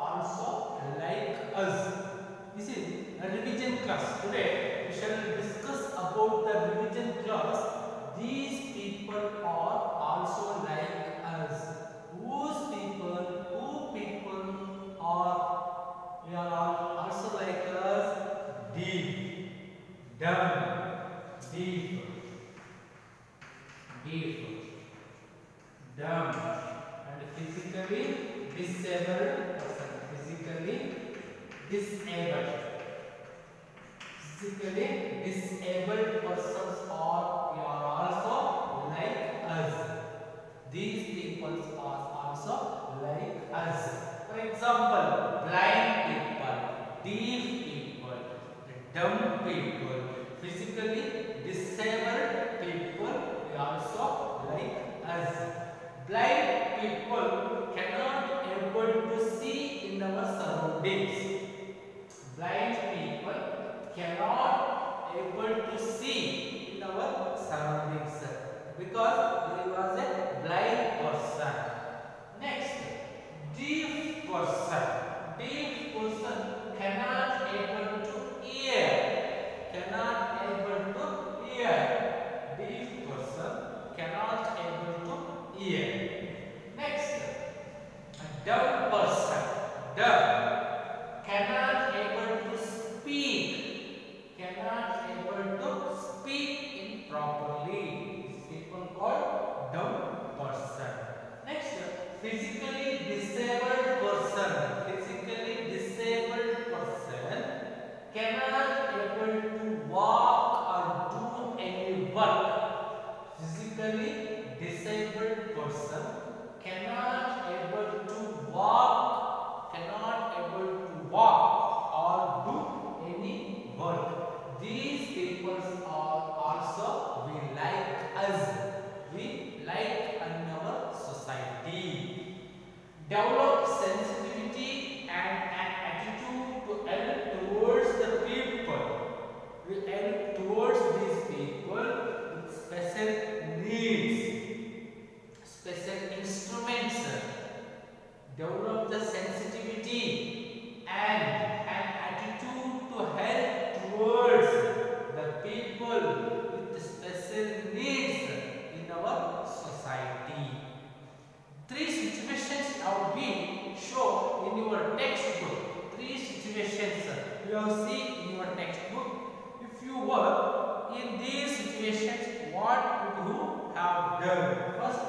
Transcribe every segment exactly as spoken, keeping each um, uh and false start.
also like us. This is a revision class. Today we shall discuss about the revision class. These people are also like us. Whose people, who people are, we are all also like us. Deaf, dumb, deaf, deaf, dumb, and physically disabled person. Physically disabled. Physically disabled persons are, we are also like us. These people are also like us. For example, blind people, deaf people, dumb people, physically disabled people, we also like us. Blind people cannot able to see in our surroundings. Blind people cannot able to see in our surroundings because there was a blind person. Next, deaf person. Deaf person cannot able to hear. Cannot able to hear. Deaf person cannot able to hear. Next, a dumb person. Dumb cannot able to speak. Cannot able to speak improperly. These people called dumb person. Next, physically disabled person. Physically disabled person cannot able to walk or do any work. Physically disabled person cannot able to walk, cannot able to walk or do any work. These people are also we like us. We like in our society. Develop sensitivity and an attitude to help towards the people. We help towards these people with special needs, special instruments. Develop the sensitivity and an attitude to help towards the people with special needs in our society. Three situations have been shown in your textbook. Three situations you have seen in your textbook. If you were in these situations, what would you have done? First,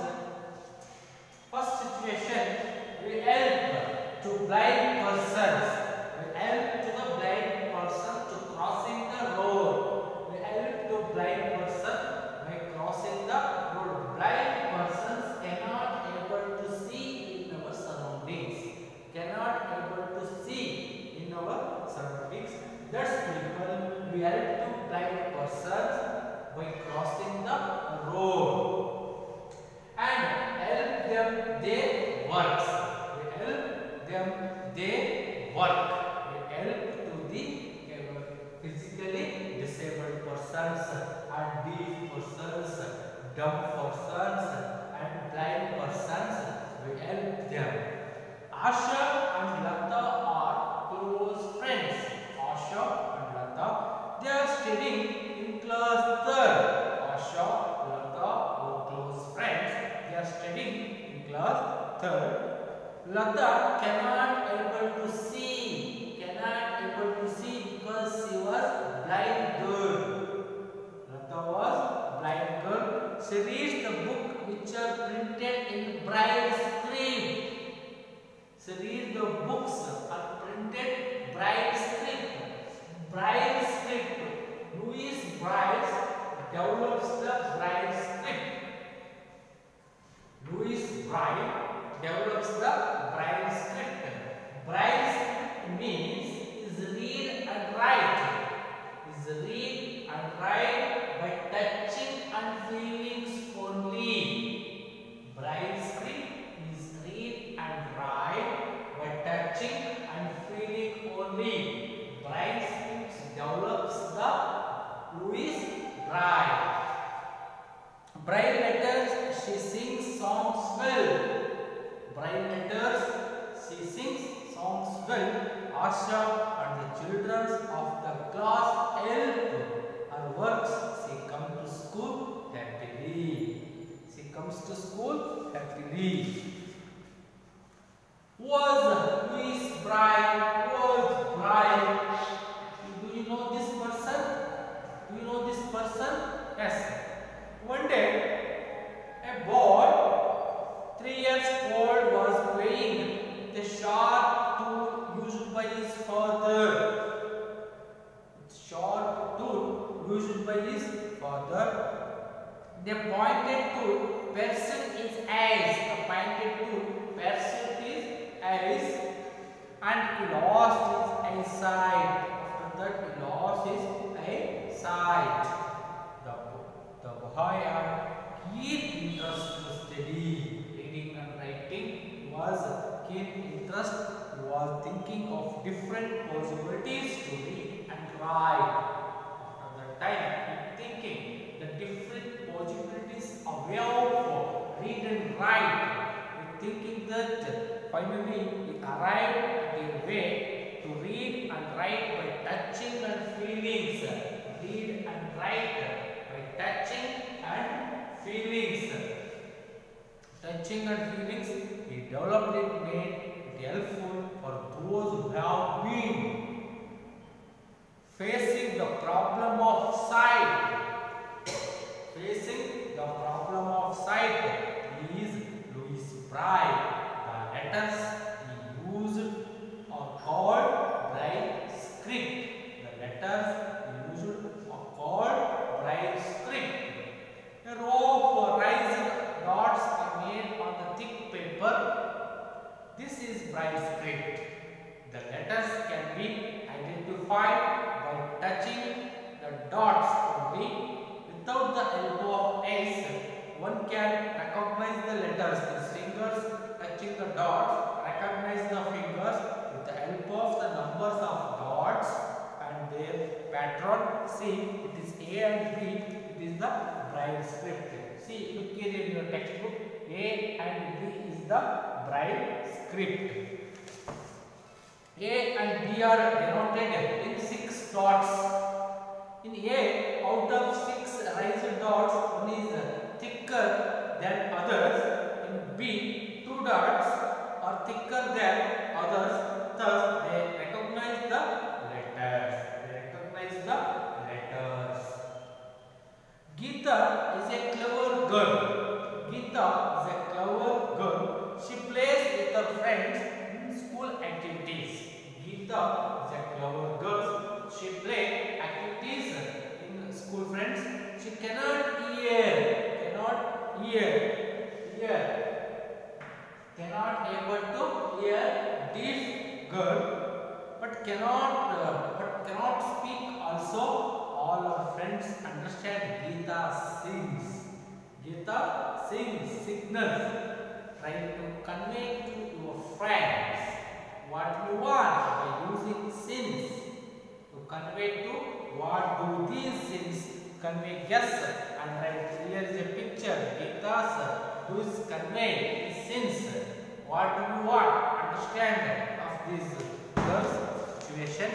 first situation, we help to blind persons. We help to the blind person to crossing the road. We help to blind person by crossing the road. Blind persons cannot able to see in our surroundings. Cannot able to see in our surroundings. That's people we help to blind persons by crossing the road and help them their works. We help them their work. We help to the physically disabled persons and deaf persons, dumb persons and blind persons. We help them. Asha and Lata are close friends. Asha and Lata, they are studying in class third. Asha, Lata are close friends. They are studying in class third. Lata cannot able to see. Cannot able to see because she was blind girl. Lata was blind girl. She reads the book which are printed in braille script. She reads the books are printed braille script. Braille script. Louis Braille develops the braille script. Louis Braille develops the braille script. Braille script means is read and write. Is read and write by touching and feelings only. Braille script is read and write by touching and feeling only. Braille script develops the Louis Braille. Braille letters, she sings songs well. Braille letters, she sings songs Asha and the children of the class help her works. She comes to school happily. She comes to school happily. Was Louis Braille? Was Braille? Do you know this person? Do you know this person? Yes. One day, a boy, three years old, was playing the sharp tool used by his father. Sharp tool used by his father. The pointed tool pierced his eyes. The pointed tool pierced his eyes, and he lost his eyesight. After that, he lost his eyesight. The, the boy had keen interest to study. Reading and writing was keen interest. He was thinking of different possibilities to read and write. After that time, he thinking the different possibilities available for read and write. He thinking that finally he arrived at a way to read and write by touching and feelings. Read and write by touching and feelings. Touching and feelings, he developed it, made it helpful for those who have been facing the problem of sight. Facing the problem of sight is Louis Braille. The letters he used are called Braille script. The letters he used are called Braille script. A row of raised dots are made on the thick paper. This is Braille script. The letters can be identified by touching the dots only. Without the help of eyes, one can recognize the letters. His fingers touching the dots, recognize the fingers with the help of the numbers of dots and their pattern. See, it is A and B. It is the Braille script. See, look here in your textbook. A and B is the Braille script. A and B are denoted in six dots. In A, out of six raised dots, one is thicker than others. In B, two dots are thicker than others. Thus, they recognize the letters. They recognize the letters. Geeta is a clever girl. Geeta is a clever girl. She plays with her friends in school activities. Geeta is a clever girl. She plays activities in school friends. She cannot hear. Cannot hear. Hear. Cannot able to hear. Deaf girl. But cannot. Uh, but cannot speak also. All our friends understand. Geeta sings. Geeta sings, signals. Try to convey to your friends what you want by using sins. To convey to what do these sins convey? Yes, and right here is a picture. Geeta's does convey sins. What do you want? Understand of these girls' situations.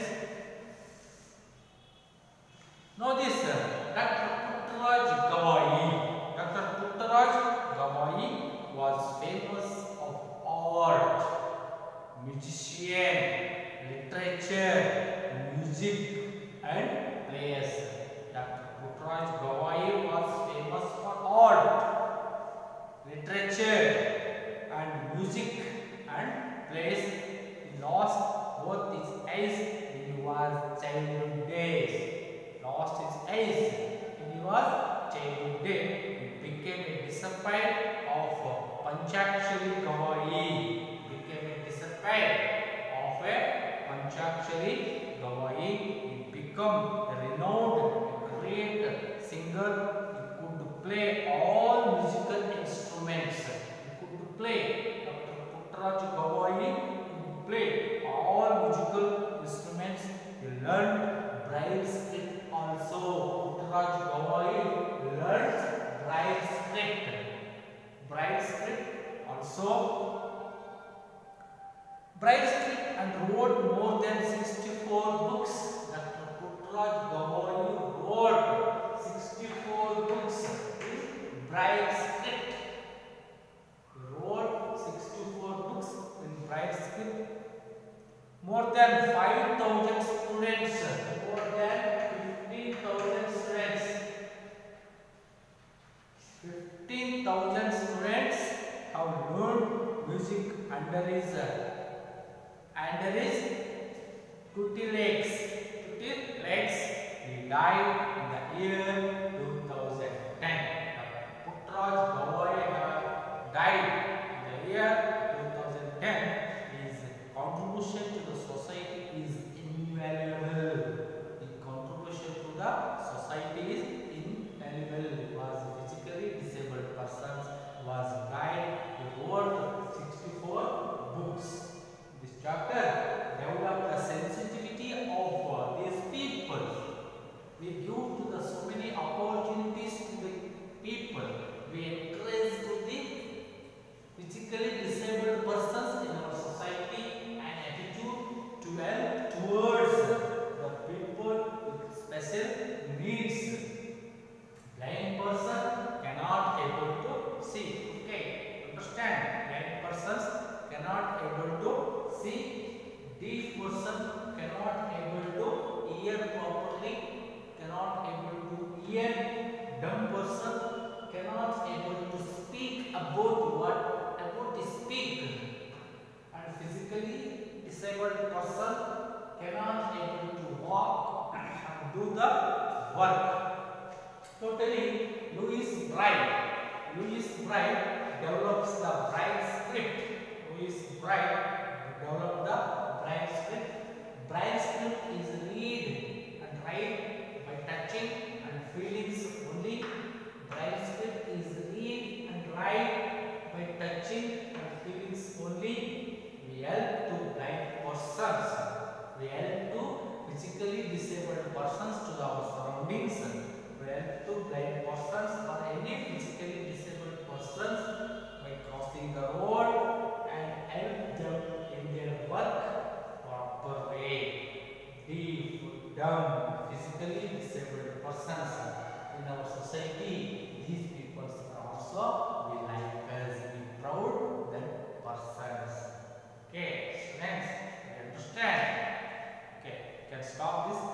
Know this, Doctor Puttaraj Gawai. Doctor Puttaraj Gawai was famous of art, musician, literature, music and plays. Doctor Puttaraj Gawai was famous for art, literature and music and plays. He lost both his eyes in his childhood days. Lost his eyes in his childhood days. He became a disciple of Panchakshari Gawai. Became a disciple of a Panchakshari Gawai. He became a renowned, great singer. He could play all musical instruments. He could play. Doctor Puttaraj Gawai could play all musical instruments. He learned Braille script also. Puttaraj Gawai learned Braille script. Braille script also. Braille script and wrote more than sixty-four books. Doctor Puttraj Gavayi wrote sixty-four books in Braille script. He wrote sixty-four books in Braille script. More than five thousand students, more than fifteen thousand students, fifteen thousand students have learned music under his under his tutelage. Tutelage. He died in the year two thousand ten. Puttraj Gavayi died in the year two thousand ten. His contribution to the society is invaluable. His contribution to the society is invaluable. He was physically disabled persons, was guide. He wrote sixty-four books. This chapter developed the sensitivity of uh, these people. We give to the so many opportunities to the people. We encourage to the physically disabled persons in our society and attitude to help towards the people with special needs. Blind person cannot able to see. Okay, understand? Blind persons cannot able to see. Deaf person cannot able to hear properly. Cannot able to hear. Dumb person cannot able to speak about what about to speak. And physically disabled person cannot able to walk and do the work. Totally, Louis Braille. Louis Braille develops the Braille script. Louis Braille developed the Braille script. Braille script is read and write by touching and feelings only. Braille script is read and write by touching and feelings only. We help to blind persons. We help to physically disabled persons to our surroundings. We help to blind persons or any physically disabled persons by crossing the road and help them in their work proper way. Deaf, dumb, physically disabled persons in our society, these people are also we like us, be proud than persons. Okay, students, you understand? Okay, you can stop this.